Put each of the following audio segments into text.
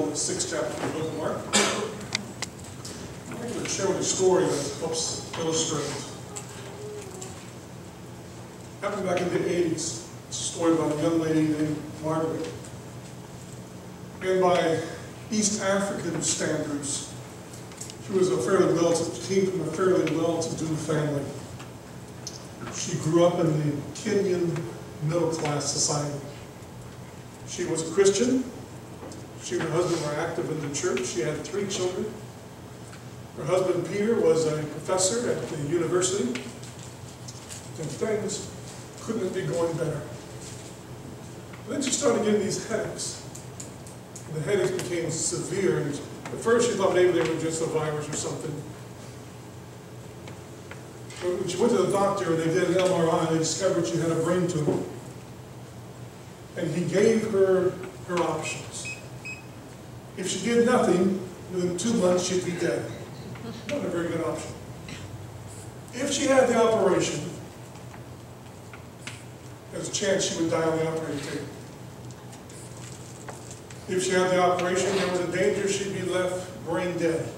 the 6th chapter of the book of Mark. I'm going to share with you a story that helps illustrate. Happened back in the 80s. It's a story about a young lady named Margaret. And by East African standards, she was came from a fairly well-to-do family. She grew up in the Kenyan middle-class society. She was a Christian. She and her husband were active in the church. She had 3 children. Her husband, Peter, was a professor at the university. And things couldn't be going better. But then she started getting these headaches. And the headaches became severe. And at first she thought maybe they were just a virus or something. But when she went to the doctor and they did an MRI, they discovered she had a brain tumor. And he gave her options. If she did nothing, within 2 months she'd be dead. Not a very good option. If she had the operation, there's a chance she would die on the operating table. If she had the operation, there was a danger she'd be left brain dead.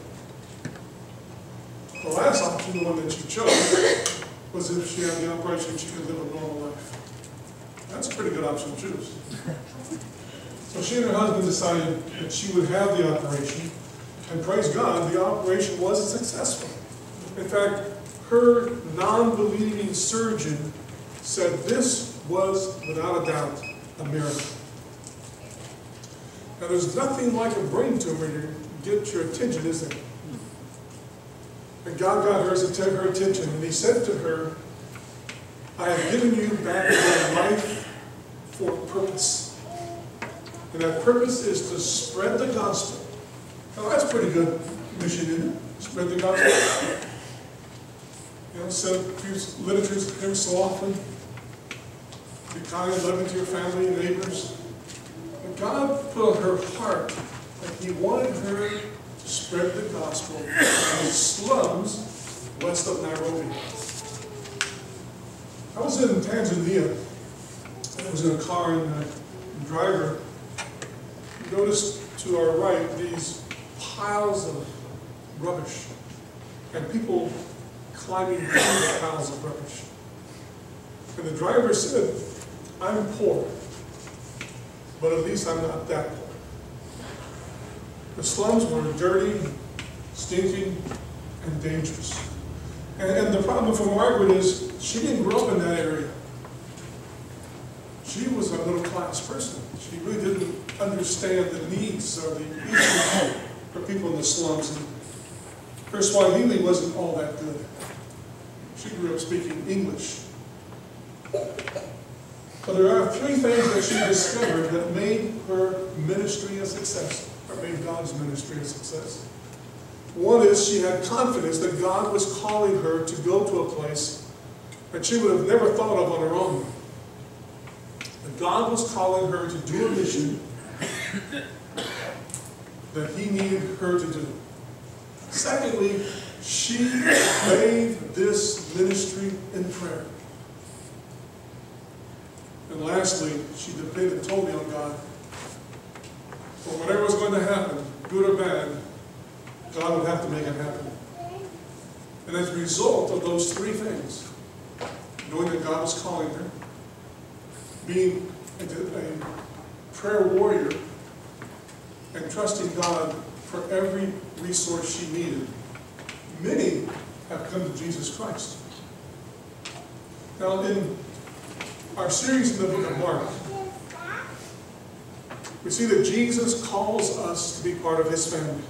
The last option, the one that she chose, was if she had the operation, she could live a normal life. That's a pretty good option to choose. So she and her husband decided that she would have the operation, and praise God, the operation was successful. In fact, her non-believing surgeon said this was, without a doubt, a miracle. Now, there's nothing like a brain tumor to get your attention, is there? And God got her attention, and he said to her, I have given you back your life for a purpose. And that purpose is to spread the gospel. Now, that's a pretty good mission, isn't it? Spread the gospel. You know, send literature every so often. Be kind and loving to your family and neighbors. But God put on her heart that he wanted her to spread the gospel in the slums west of Nairobi. I was in Tanzania. I was in a car, and the driver noticed to our right these piles of rubbish and people climbing through the piles of rubbish. And the driver said, I'm poor, but at least I'm not that poor. The slums were dirty, stinking, and dangerous. And the problem for Margaret is she didn't grow up in that area. She was a middle-class person. She really didn't understand the needs or the issues for people in the slums. And her Swahili wasn't all that good. She grew up speaking English. But there are 3 things that she discovered that made her ministry a success, or made God's ministry a success. One is she had confidence that God was calling her to go to a place that she would have never thought of on her own. That God was calling her to do a mission that he needed her to do. Secondly, she bathed this ministry in prayer. And lastly, she depended totally on God. For whatever was going to happen, good or bad, God would have to make it happen. And as a result of those 3 things, knowing that God was calling her, being a prayer warrior, and trusting God for every resource she needed, many have come to Jesus Christ. Now, in our series in the book of Mark, we see that Jesus calls us to be part of his family,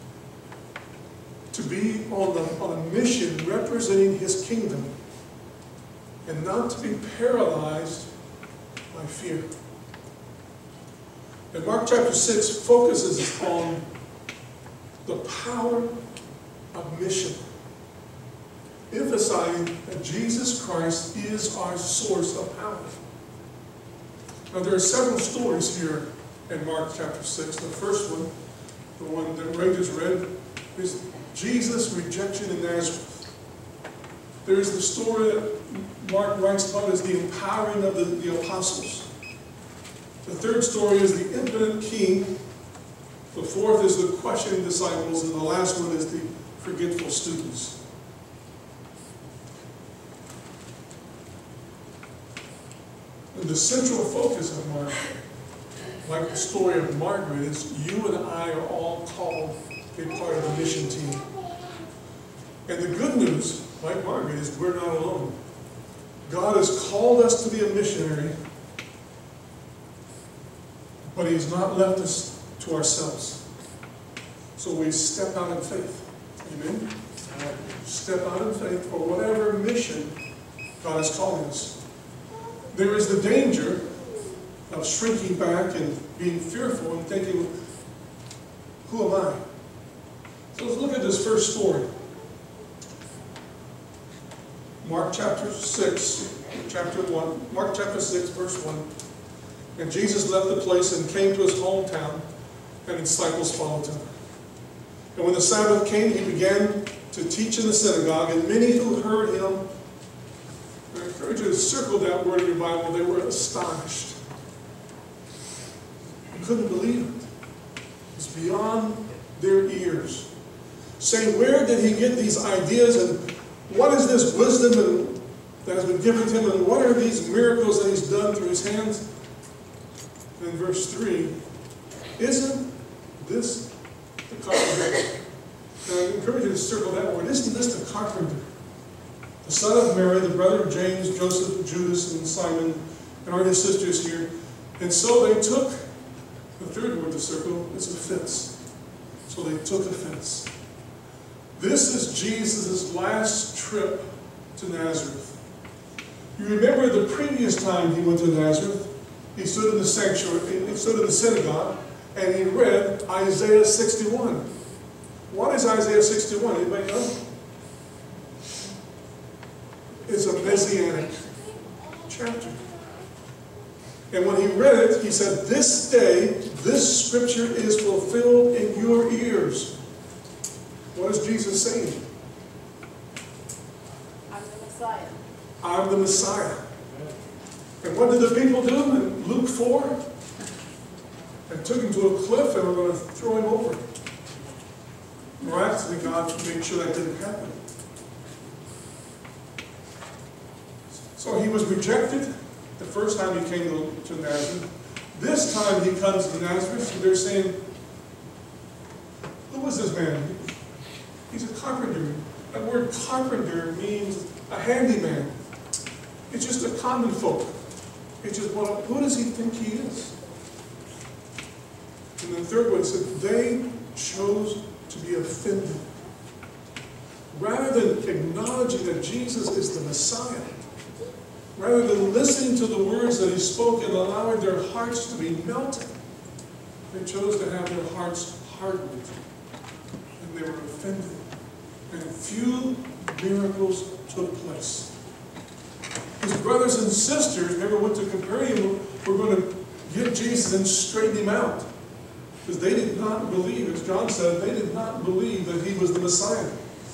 to be on a mission representing his kingdom, and not to be paralyzed by fear. And Mark chapter 6 focuses on the power of mission, emphasizing that Jesus Christ is our source of power. Now, there are several stories here in Mark chapter 6. The first one, the one that Ray just read, is Jesus' rejection in Nazareth. There's the story that Mark writes about as the empowering of the apostles. The third story is the impotent king The fourth is the questioning disciples, and the last one is the forgetful students. And the central focus of Mark, like the story of Margaret, is you and I are all called to be part of the mission team. And the good news, like Margaret, is we're not alone. God has called us to be a missionary, but He has not left us to ourselves. So we step out in faith. Amen? Step out in faith for whatever mission God is calling us. There is the danger of shrinking back and being fearful and thinking, who am I? So let's look at this first story. Mark chapter 6, Mark chapter 6, verse 1. And Jesus left the place and came to his hometown, and his disciples followed him. And when the Sabbath came, he began to teach in the synagogue, and many who heard him, I encourage you to circle that word in your Bible, they were astonished. They couldn't believe it. It was beyond their ears. Saying, where did he get these ideas, and what is this wisdom that has been given to him, and what are these miracles that he's done through his hands? In verse 3, isn't this the carpenter? And I encourage you to circle that word. Isn't this the carpenter? The son of Mary, the brother of James, Joseph, Judas, and Simon, and are his sisters here. And so they took, the third word to circle is offense. So they took offense. This is Jesus' last trip to Nazareth. You remember the previous time he went to Nazareth? He stood in the sanctuary, he stood in the synagogue, and he read Isaiah 61. What is Isaiah 61? Anybody know? It's a messianic chapter. And when he read it, he said, this day, this scripture is fulfilled in your ears. What is Jesus saying? I'm the Messiah. I'm the Messiah. And what did the people do in Luke 4? They took him to a cliff and were going to throw him over. Miraculously, God made sure that didn't happen. So he was rejected the first time he came to Nazareth. This time he comes to Nazareth, and they're saying, who was this man? He's a carpenter. That word carpenter means a handyman. It's just a common folk. It's just, well, who does he think he is? And the third one said, they chose to be offended. Rather than acknowledging that Jesus is the Messiah, rather than listening to the words that he spoke and allowing their hearts to be melted, they chose to have their hearts hardened. And they were offended. And few miracles took place. His brothers and sisters never went to Capernaum, were going to get Jesus and straighten him out. Because they did not believe, as John said, they did not believe that he was the Messiah.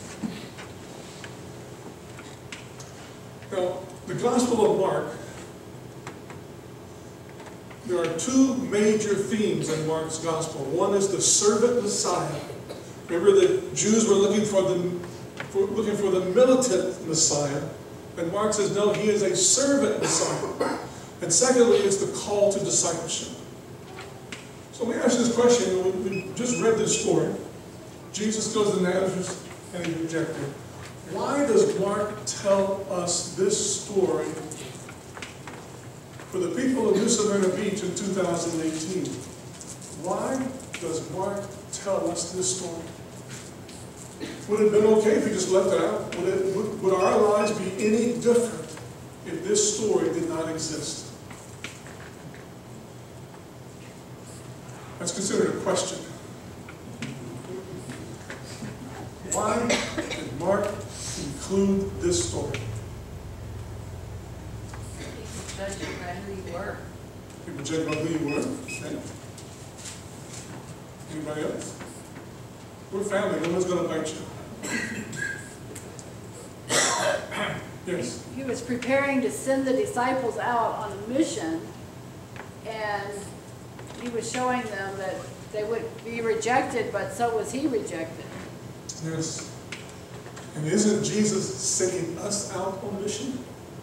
Now, the Gospel of Mark, there are two major themes in Mark's Gospel. One is the servant Messiah. Remember, the Jews were looking for the militant Messiah. And Mark says, no, he is a servant Messiah. And secondly, it's the call to discipleship. So let me ask this question. We just read this story. Jesus goes to Nazareth and he's rejected. Why does Mark tell us this story for the people of New Smyrna Beach in 2018? Why does Mark tell us this story? Would it have been okay if he just left it out? Would our lives be any different if this story did not exist? That's considered a question. Why did Mark include this story? People judge you by who you were. People judge by who you were. Okay. Anybody else? We're family. No one's going to bite you. Yes? He was preparing to send the disciples out on a mission, and he was showing them that They would be rejected, but so was he rejected. Yes. And isn't Jesus sending us out on mission?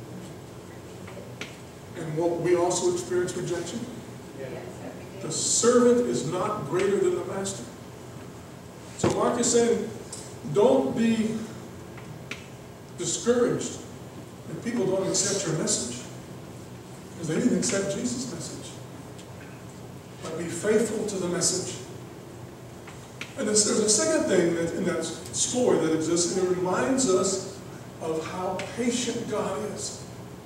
And won't we also experience rejection? Yes, The servant is not greater than the master. So Mark is saying, don't be discouraged if people don't accept your message, because they didn't accept Jesus' message. But be faithful to the message. And there's a second thing that in that story that exists, and it reminds us of how patient God is,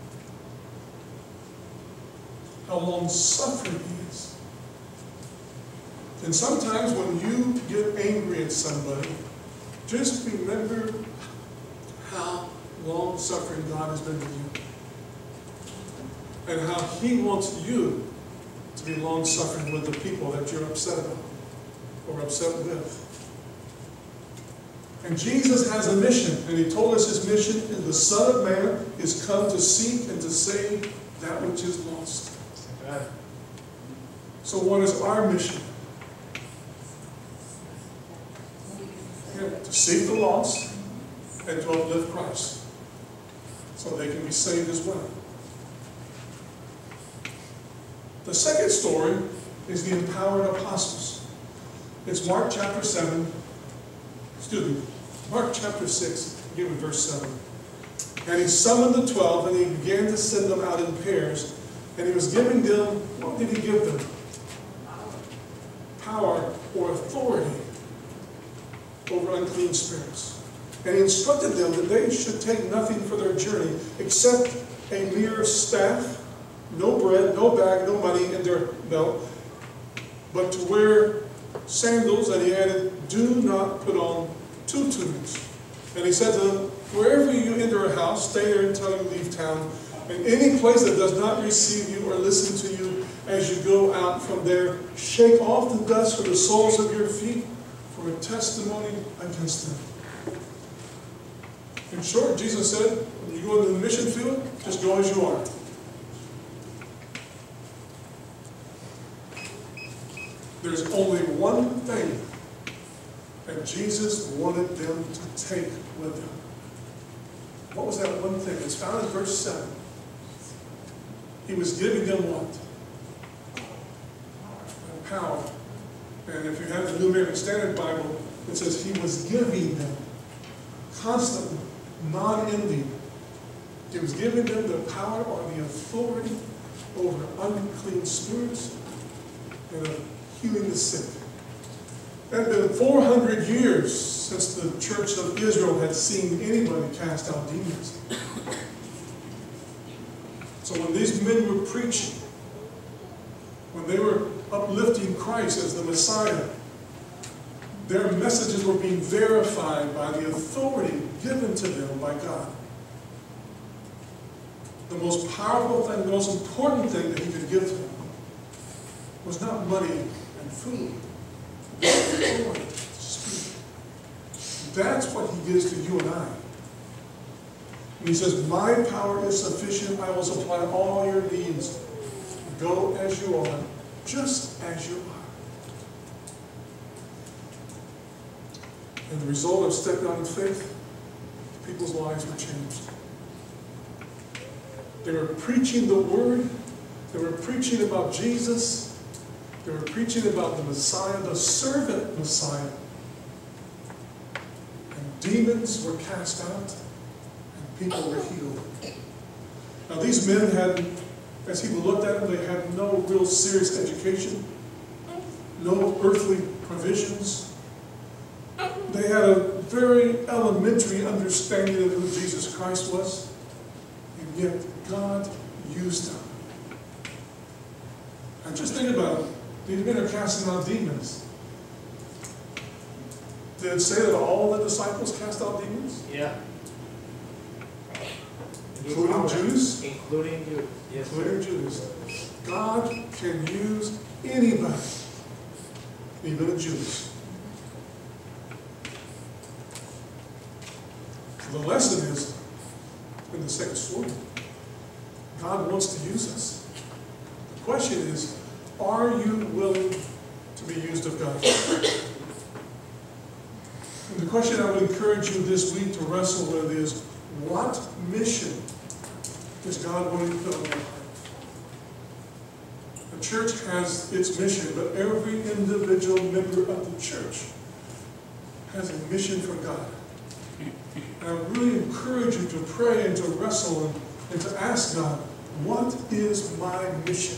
how long-suffering He is. And sometimes when you get angry at somebody, just remember how long-suffering God has been with you, and how He wants you to be long-suffering with the people that you're upset about or upset with. And Jesus has a mission, and He told us His mission is the Son of Man is come to seek and to save that which is lost. So what is our mission? To seek the lost and to uplift Christ so they can be saved as well. The second story is the empowered apostles. It's Mark chapter 6, beginning with verse 7. And He summoned the 12, and He began to send them out in pairs. And He was giving them, what did He give them? Power or authority over unclean spirits. And He instructed them that they should take nothing for their journey except a mere staff, no bread, no bag, no money in their belt, but to wear sandals. And He added, do not put on 2 tunics. And He said to them, wherever you enter a house, stay there until you leave town. And any place that does not receive you or listen to you as you go out from there, shake off the dust from the soles of your feet for a testimony against them. In short, Jesus said, when you go into the mission field, just go as you are. There's only one thing that Jesus wanted them to take with them. What was that one thing? It's found in verse 7. He was giving them what? Power. And if you have the New American Standard Bible, it says He was giving them constantly, non-ending. He was giving them the power or the authority over unclean spirits and healing the sick. It had been 400 years since the church of Israel had seen anybody cast out demons. So when these men were preaching, when they were uplifting Christ as the Messiah, their messages were being verified by the authority given to them by God. The most powerful thing, the most important thing that He could give to them was not money and food, but authority to speak. That's what He gives to you and I. And He says, my power is sufficient, I will supply all your needs. Go as you are, just as you are. And the result of stepping out in faith, people's lives were changed. They were preaching the Word. They were preaching about Jesus. They were preaching about the Messiah, the servant Messiah. And demons were cast out, and people were healed. Now these men had, as people looked at them, they had no real serious education, no earthly provisions. They had a very elementary understanding of who Jesus Christ was, and yet God used them. And just think about it. These men are casting out demons. Did it say that all the disciples cast out demons? Yeah. Including Jews? Including Jews. Yes, Including Jews. God can use anybody, even the Jews. The lesson is, in the second story, God wants to use us. The question is, are you willing to to be used of God. And the question I would encourage you this week to wrestle with is, what mission is God wanting to put on your heart? The church has its mission, but every individual member of the church has a mission from God. And I really encourage you to pray and to wrestle and to ask God, what is my mission?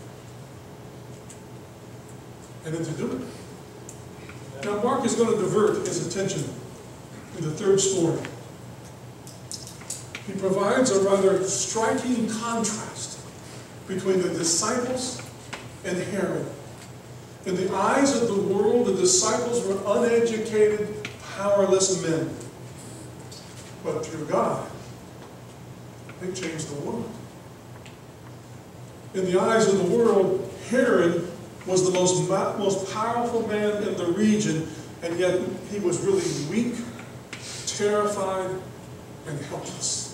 And then to do it. Now Mark is going to divert his attention in the third story. He provides a rather striking contrast between the disciples and Herod. In the eyes of the world, the disciples were uneducated, powerless men. But through God, they changed the world. In the eyes of the world, Herod was the most powerful man in the region, and yet he was really weak, terrified, and helpless.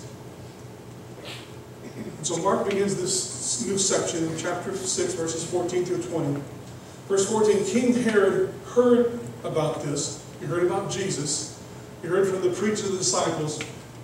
And so Mark begins this new section in chapter 6, verses 14 through 20. Verse 14, King Herod heard about this. He heard about Jesus. He heard from the preachers of the disciples.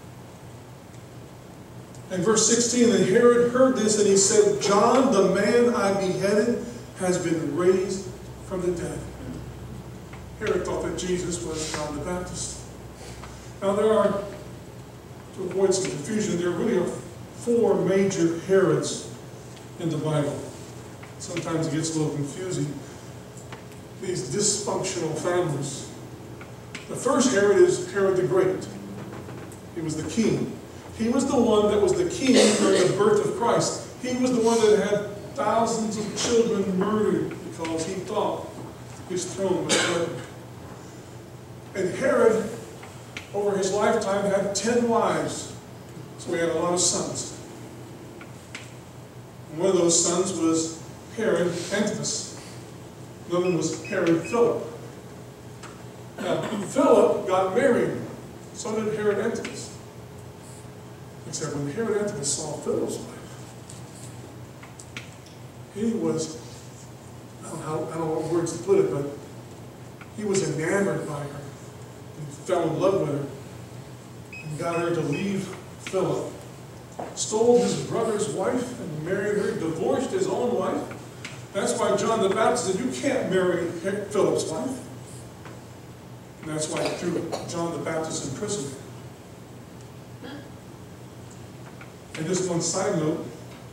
And verse 16, and Herod heard this, and he said, John, the man I beheaded, has been raised from the dead. Herod thought that Jesus was John the Baptist. Now there are, to avoid some confusion, there really are 4 major Herods in the Bible. Sometimes it gets a little confusing. These dysfunctional families. The first Herod is Herod the Great. He was the king. He was the one that was the king during the birth of Christ. He was the one that had thousands of children murdered because he thought his throne was threatened. And Herod, over his lifetime, had 10 wives. So he had a lot of sons. And one of those sons was Herod Antipas. Another one was Herod Philip. Now, Philip got married. So did Herod Antipas. Except when Herod Antipas saw Philip's wife, he was, I don't know what words to put it, but he was enamored by her. He fell in love with her and got her to leave Philip. Stole his brother's wife and married her, divorced his own wife. That's why John the Baptist said, you can't marry Philip's wife. And that's why he threw John the Baptist in prison. And just one side note,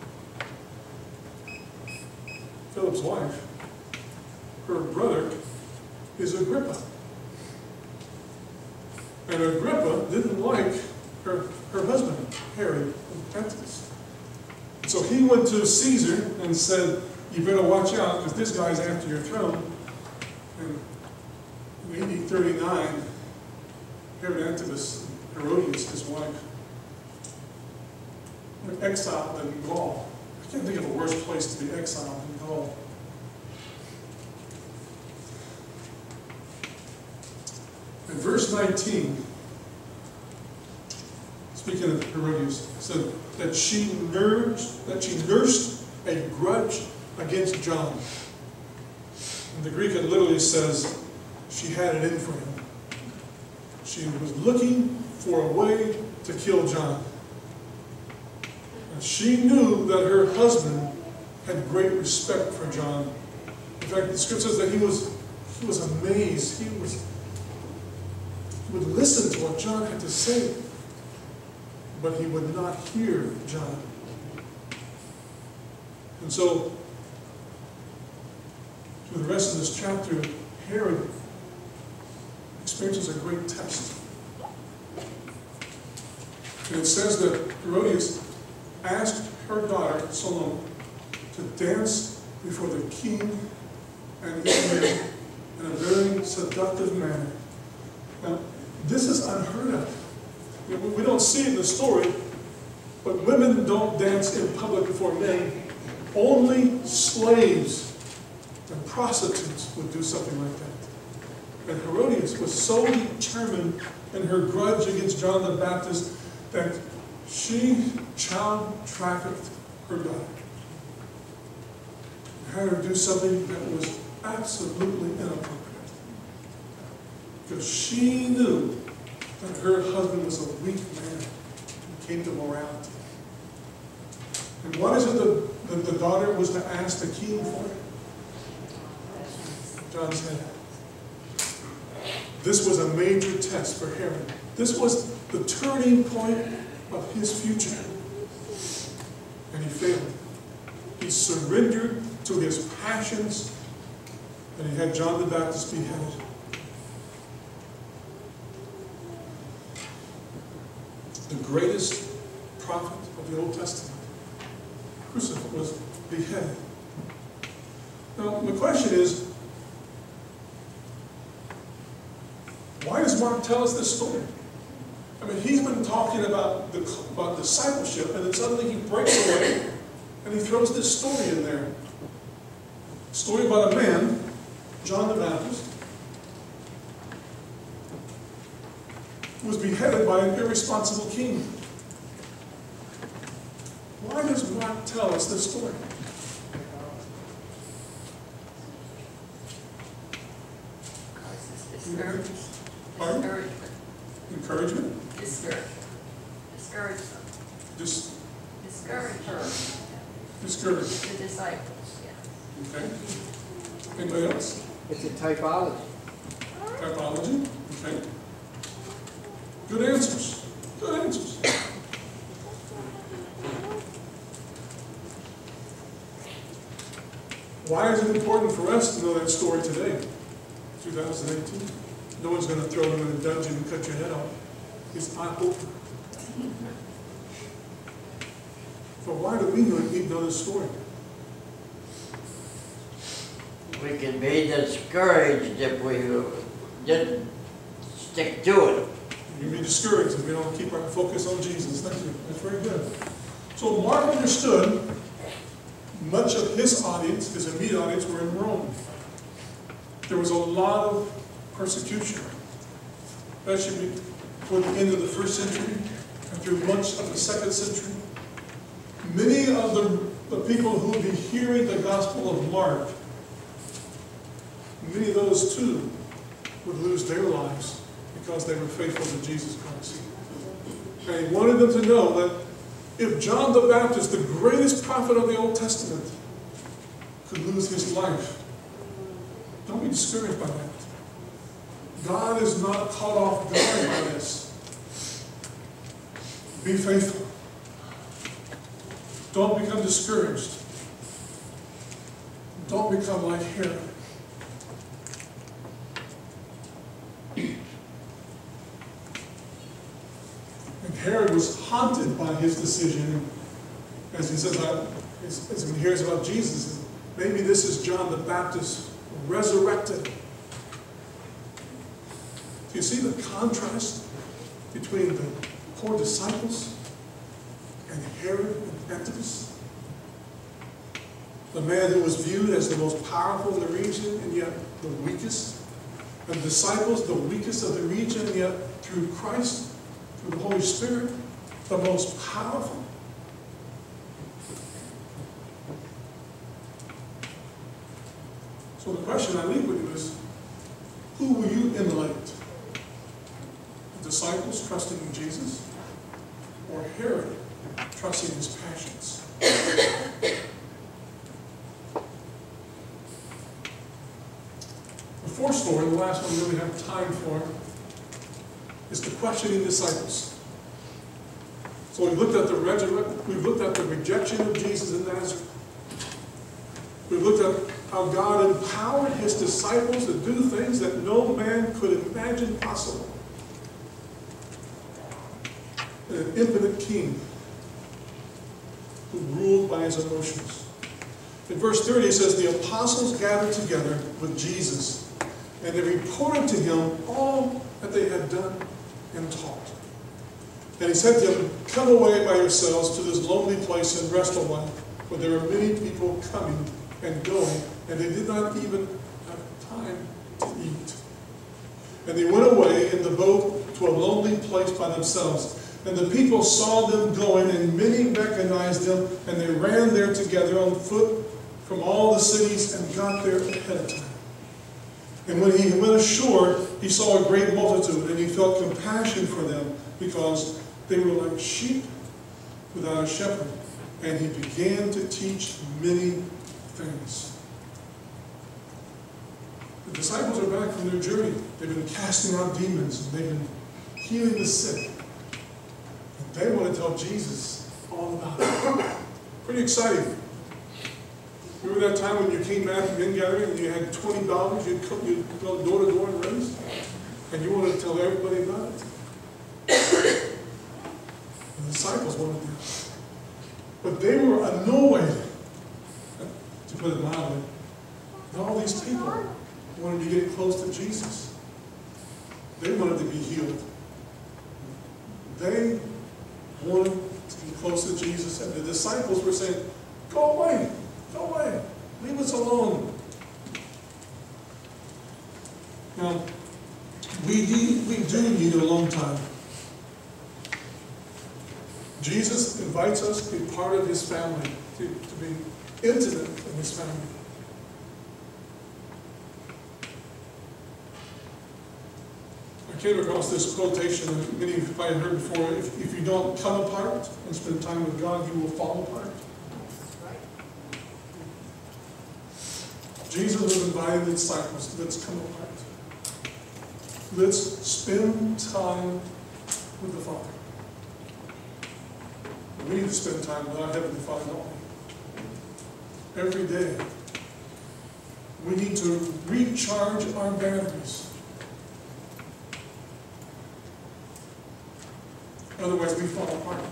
Philip's wife, her brother, is Agrippa. And Agrippa didn't like her husband, Herod Antipas. So he went to Caesar and said, you better watch out because this guy's after your throne. And in AD 39, Herod Antipas, Herodias, his wife, were exiled in Gaul. I can't think of a worse place to be exiled than Gaul. In verse 19, speaking of Herodias, said that she nursed a grudge against John. In the Greek, it literally says she had it in for him. She was looking for a way to kill John. And she knew that her husband had great respect for John. In fact, the scripture says that he was amazed. He would listen to what John had to say, but he would not hear John. And so, through the rest of this chapter, Herod experiences a great test. And it says that Herodias asked her daughter, Salome, to dance before the king and his men in a very seductive manner. Now, this is unheard of. We don't see it in the story, but women don't dance in public before men. Only slaves and prostitutes would do something like that. And Herodias was so determined in her grudge against John the Baptist that she child trafficked her daughter. Had her do something that was absolutely inappropriate. Because she knew that her husband was a weak man when it came to morality. And what is it that the daughter was to ask the king for? John's head. This was a major test for Herod. This was the turning point of his future. And he failed. He surrendered to his passions, and he had John the Baptist beheaded. The greatest prophet of the Old Testament crucified, was beheaded. Now, the question is, why does Mark tell us this story? I mean, he's been talking about discipleship, and then suddenly he breaks away and he throws this story in there. A story about a man, John the Baptist, who was beheaded by an irresponsible king. Why does Mark tell us this story? Discouragement. Pardon? Discouragement. Encouragement? Discouragement. Discouragement. Discourage her. Discouraged. The disciples, yeah. Okay. Anybody else? It's a typology. Typology? Okay. Good answers. Good answers. Why is it important for us to know that story today, 2018? No one's going to throw you in a dungeon and cut your head off. It's eye-opener. But why do we need to know this story? We can be discouraged if we didn't stick to it. You can be discouraged if we don't keep our focus on Jesus. Thank you. That's very good. So Mark understood much of his audience, his immediate audience, were in Rome. There was a lot of persecution, especially toward the end of the first century and through much of the second century. Many of the people who would be hearing the Gospel of Mark, many of those too would lose their lives because they were faithful to Jesus Christ. And he wanted them to know that if John the Baptist, the greatest prophet of the Old Testament, could lose his life, don't be discouraged by that. God is not caught off guard by this. Be faithful. Don't become discouraged. Don't become like Herod. And Herod was haunted by his decision. As he says, as he hears about Jesus, maybe this is John the Baptist resurrected. Do you see the contrast between the poor disciples and Herod and Antipas? The man who was viewed as the most powerful in the region and yet the weakest. And the disciples, the weakest of the region, and yet through Christ, through the Holy Spirit, the most powerful. So the question I leave with you is, who will you emulate? The disciples trusting in Jesus, or Herod trusting his passions? The fourth story, the last one we really have time for, is the questioning disciples. So we've looked at the rejection of Jesus in Nazareth. We've looked at how God empowered his disciples to do things that no man could imagine possible. And an infinite king who ruled by his emotions. In verse 30 it says, the apostles gathered together with Jesus, and they reported to him all that they had done and taught. And he said to them, come away by yourselves to this lonely place and rest a while, for there are many people coming and going, and they did not even have time to eat. And they went away in the boat to a lonely place by themselves. And the people saw them going, and many recognized them, and they ran there together on foot from all the cities and got there ahead of time. And when he went ashore, he saw a great multitude, and he felt compassion for them because they were like sheep without a shepherd. And he began to teach many things. The disciples are back from their journey. They've been casting out demons, and they've been healing the sick. And they want to tell Jesus all about it. Pretty exciting. Remember that time when you came back from in-gathering and you had $20, you'd go door to door and raise? And you wanted to tell everybody about it? The disciples wanted that. But they were annoyed, to put it mildly, that all these people wanted to get close to Jesus. They wanted to be healed. They wanted to be close to Jesus. And the disciples were saying, go away. Go away. Leave us alone. Now, we do need a alone time. Jesus invites us to be part of his family, to be intimate in his family. I came across this quotation that many of you probably heard before. If you don't come apart and spend time with God, you will fall apart. Jesus was inviting the disciples, let's come apart. Let's spend time with the Father. We need to spend time with our Heavenly Father, don't we? Every day. We need to recharge our batteries. Otherwise, we fall apart.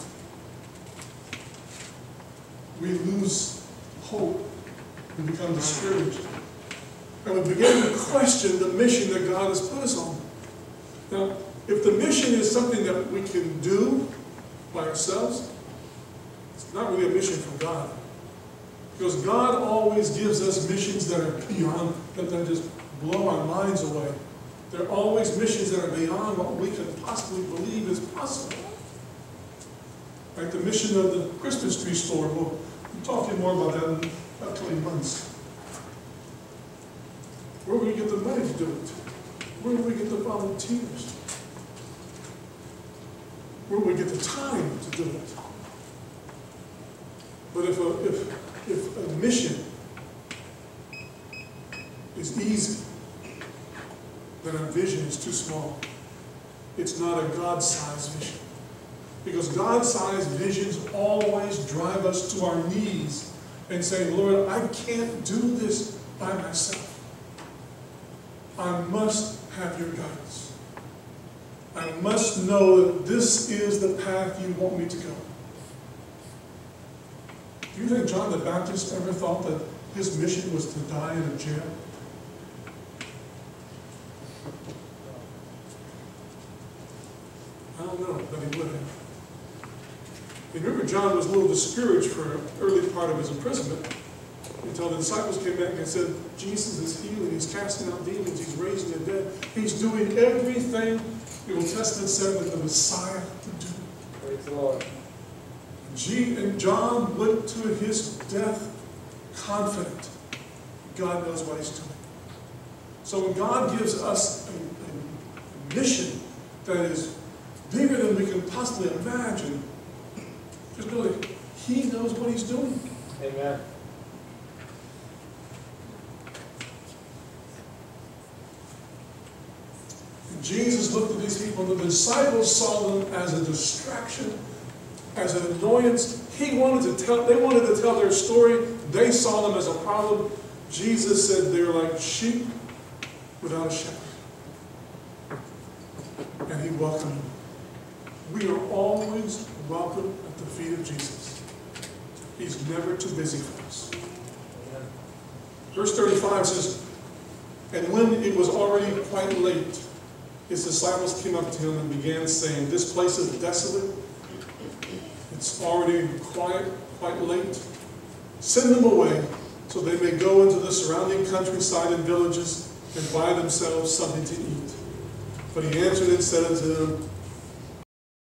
We lose hope. We become discouraged. And we begin to question the mission that God has put us on. Now, if the mission is something that we can do by ourselves, it's not really a mission from God. Because God always gives us missions that are beyond, that just blow our minds away. There are always missions that are beyond what we can possibly believe is possible. Like the mission of the Christmas tree store. We'll be talking more about that in upcoming months. Where will we get the money to do it? Where will we get the volunteers? Where will we get the time to do it? But if a mission is easy, then our vision is too small. It's not a God-sized vision. Because God-sized visions always drive us to our knees and say, Lord, I can't do this by myself. I must have your guidance. I must know that this is the path you want me to go. Do you think John the Baptist ever thought that his mission was to die in a jail? I don't know, but he would have. Remember, John was a little discouraged for an early part of his imprisonment until the disciples came back and said, Jesus is healing, he's casting out demons, he's raising the dead, he's doing everything the Old Testament said that the Messiah would do. Praise the Lord. And John went to his death confident God knows what he's doing. So when God gives us a mission that is bigger than we can possibly imagine, just know that he knows what he's doing. Amen. And Jesus looked at these people, and the disciples saw them as a distraction, as an annoyance. They wanted to tell their story. They saw them as a problem. Jesus said they're like sheep without a shepherd. And he welcomed them. We are always welcome at the feet of Jesus. He's never too busy for us. Verse 35 says, and when it was already quite late, his disciples came up to him and began saying, this place is desolate. It's already quite late. Send them away so they may go into the surrounding countryside and villages and buy themselves something to eat. But he answered and said unto them,